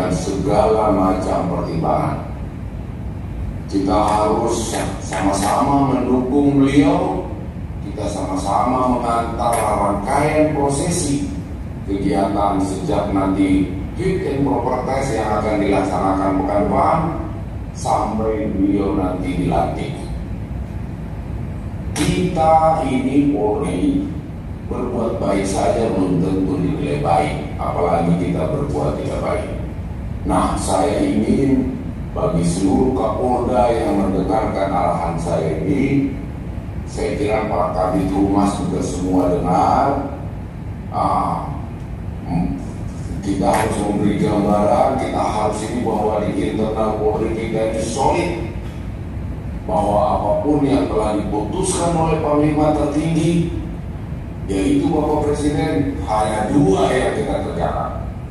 dengan segala macam pertimbangan. Kita harus sama-sama mendukung beliau, kita sama-sama mengantar rangkaian prosesi kegiatan sejak nanti fit and proper test yang akan dilaksanakan pekan depan sampai beliau nanti dilantik. Kita ini Polri berbuat baik saja belum tentu dinilai baik, apalagi kita berbuat tidak baik. Nah, saya ingin bagi seluruh Kapolda yang mendengarkan arahan saya ini, saya kira Pak Kabid Humas juga semua dengar, kita harus memberi gambaran, kita harus ini bahwa di internal Polri kita ini solid, bahwa apapun yang telah diputuskan oleh Panglima tertinggi, yaitu Bapak Presiden, hanya dua yang kita kerjakan: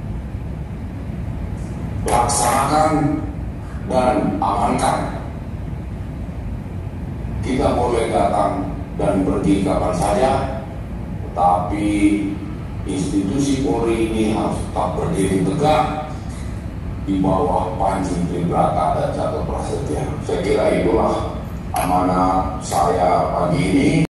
laksanakan dan amankan. Kita boleh datang dan pergi kapan saja, tetapi institusi Polri ini harus tetap berdiri tegak di bawah Panji Tribrata dan Catur Prasetya. Saya kira itulah amanah saya pagi ini.